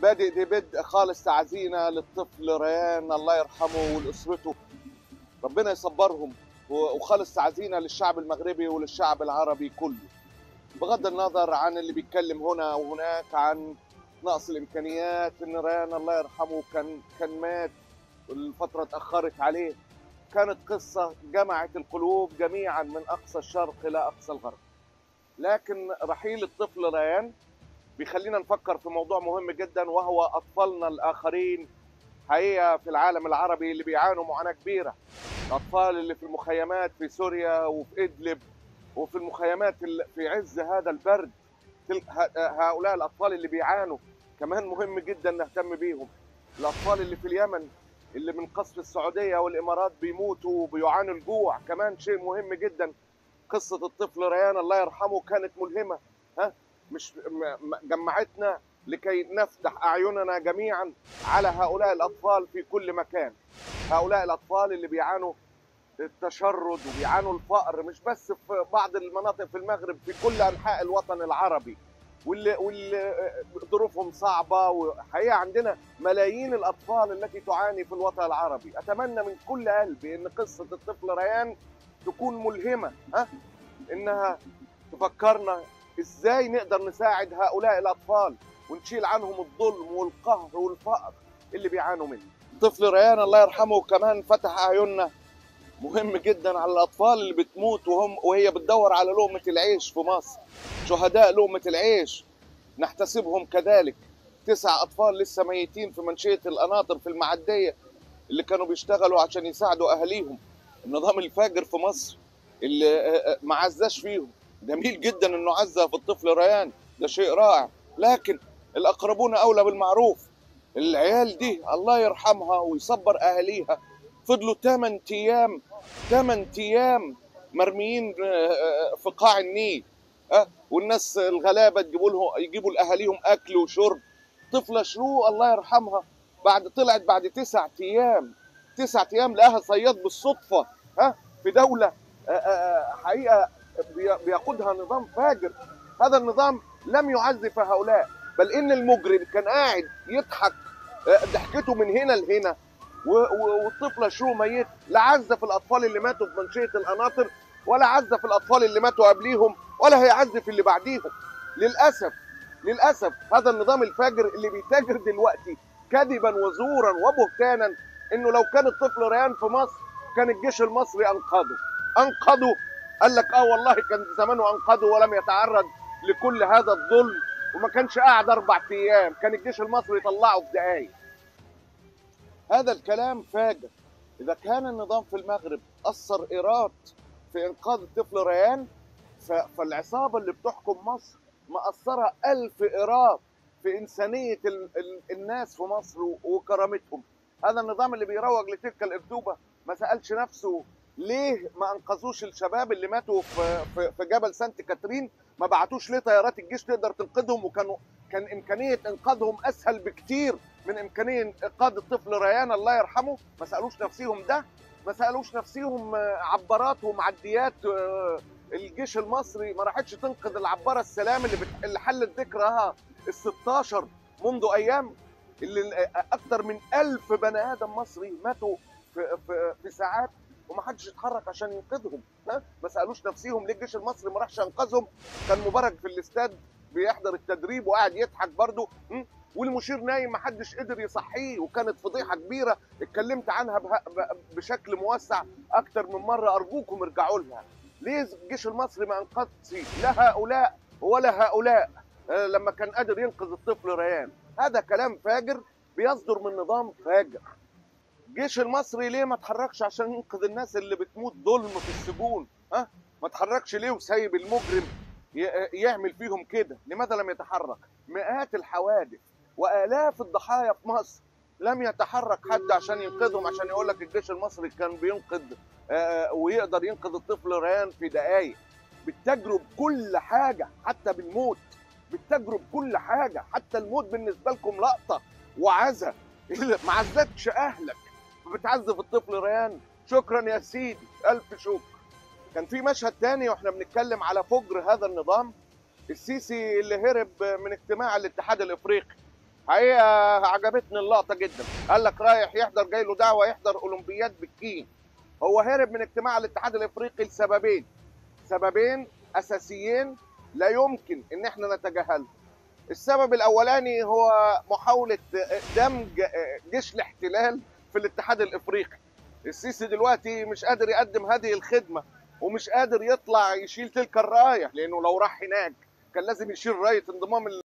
بادئ دي بدء خالص تعزينا للطفل ريان الله يرحمه ولأسرته، ربنا يصبرهم، وخالص تعزينا للشعب المغربي وللشعب العربي كله، بغض النظر عن اللي بيتكلم هنا وهناك عن نقص الإمكانيات. إن ريان الله يرحمه كان مات، الفترة اتأخرت عليه، كانت قصة جمعت القلوب جميعا من أقصى الشرق إلى أقصى الغرب. لكن رحيل الطفل ريان بيخلينا نفكر في موضوع مهم جدا، وهو أطفالنا الآخرين حقيقة في العالم العربي اللي بيعانوا معاناة كبيرة. الأطفال اللي في المخيمات في سوريا وفي إدلب وفي المخيمات اللي في عز هذا البرد، هؤلاء الأطفال اللي بيعانوا كمان مهم جدا نهتم بيهم. الأطفال اللي في اليمن اللي من قصف السعودية والإمارات بيموتوا وبيعانوا الجوع كمان شيء مهم جدا. قصة الطفل ريان الله يرحمه كانت ملهمة، مش جمعتنا لكي نفتح أعيننا جميعا على هؤلاء الأطفال في كل مكان. هؤلاء الأطفال اللي بيعانوا التشرد وبيعانوا الفقر، مش بس في بعض المناطق في المغرب، في كل أنحاء الوطن العربي، واللي ظروفهم صعبة. وحقيقة عندنا ملايين الأطفال التي تعاني في الوطن العربي. أتمنى من كل قلبي إن قصة الطفل ريان تكون ملهمة، إنها تفكرنا إزاي نقدر نساعد هؤلاء الأطفال ونشيل عنهم الظلم والقهر والفقر اللي بيعانوا منه. طفل ريان الله يرحمه كمان فتح أعيننا مهم جدا على الأطفال اللي بتموت وهي بتدور على لقمة العيش في مصر، شهداء لقمة العيش نحتسبهم كذلك. 9 أطفال لسه ميتين في منشية القناطر في المعدية اللي كانوا بيشتغلوا عشان يساعدوا أهاليهم. النظام الفاجر في مصر اللي ما عزاش فيهم، جميل جدا انه عزا في الطفل ريان، ده شيء رائع، لكن الأقربون أولى بالمعروف. العيال دي الله يرحمها ويصبر أهاليها فضلوا 8 أيام مرميين في قاع النيل، والناس الغلابة يجيبوا لأهاليهم أكل وشرب. طفلة شروق الله يرحمها طلعت بعد 9 أيام، 9 أيام لقاها صياد بالصدفة في دولة حقيقة بيقودها نظام فاجر. هذا النظام لم يعزف هؤلاء، بل إن المجرم كان قاعد يضحك ضحكته من هنا لهنا، والطفلة شروق ميت. لا عزف الأطفال اللي ماتوا في منشية القناطر، ولا عزف الأطفال اللي ماتوا قبليهم، ولا هيعزف اللي بعديهم. للأسف هذا النظام الفاجر اللي بيتاجر دلوقتي كذبا وزورا وبهتانا إنه لو كان الطفل ريان في مصر كان الجيش المصري أنقذه. قال لك والله كان زمانه أنقذه ولم يتعرض لكل هذا الظلم، وما كانش قاعد 4 أيام، كان الجيش المصري يطلعه في دقايق. هذا الكلام فاجر. إذا كان النظام في المغرب أثر إيراد في إنقاذ الطفل ريان، فالعصابة اللي بتحكم مصر مأثرة 1000 إيراد في إنسانية الناس في مصر وكرامتهم. هذا النظام اللي بيروج لتلك الأكذوبة ما سألش نفسه ليه ما أنقذوش الشباب اللي ماتوا في جبل سانت كاترين؟ ما بعتوش ليه طيارات الجيش تقدر تنقذهم؟ كان إمكانية إنقاذهم أسهل بكتير من إمكانية إنقاذ الطفل ريان الله يرحمه. ما سألوش نفسهم ده؟ ما سألوش نفسهم عبارات ومعديات الجيش المصري ما راحتش تنقذ العبارة السلام اللي حلت ذكرها ال16 منذ أيام، اللي أكثر من 1000 بني آدم مصري ماتوا في ساعات وما حدش اتحرك عشان ينقذهم. ما سألوش نفسهم ليه الجيش المصري ما راحش ينقذهم؟ كان مبارك في الاستاد بيحضر التدريب وقاعد يضحك برضه، والمشير نايم ما حدش قدر يصحيه، وكانت فضيحة كبيرة اتكلمت عنها بشكل موسع أكتر من مرة. أرجوكم ارجعوا لها. ليه الجيش المصري ما أنقذش لا هؤلاء ولا هؤلاء لما كان قادر ينقذ الطفل ريان؟ هذا كلام فاجر بيصدر من نظام فاجر. الجيش المصري ليه ما تحركش عشان ينقذ الناس اللي بتموت ظلم في السجون؟ ما تحركش ليه وسايب المجرم يعمل فيهم كده؟ لماذا لم يتحرك؟ مئات الحوادث وآلاف الضحايا في مصر لم يتحرك حد عشان ينقذهم، عشان يقول لك الجيش المصري كان بينقذ ويقدر ينقذ الطفل ريان في دقايق. بالتجرب كل حاجة حتى بالموت، بالتجرب كل حاجة حتى الموت بالنسبة لكم لقطة وعزة. ما عزتش أهلك بتعذب الطفل ريان؟ شكرا يا سيدي، ألف شكر. كان في مشهد تاني واحنا بنتكلم على فجر هذا النظام، السيسي اللي هرب من اجتماع الاتحاد الافريقي. حقيقه عجبتني اللقطه جدا. قال لك رايح يحضر، جاي له دعوه يحضر اولمبياد بكين. هو هرب من اجتماع الاتحاد الافريقي لسببين، سببين اساسيين لا يمكن ان احنا نتجاهلهم. السبب الاولاني هو محاوله دمج جيش الاحتلال في الاتحاد الافريقي. السيسي دلوقتي مش قادر يقدم هذه الخدمه، ومش قادر يطلع يشيل تلك الرايه، لانه لو راح هناك كان لازم يشيل رايه انضمام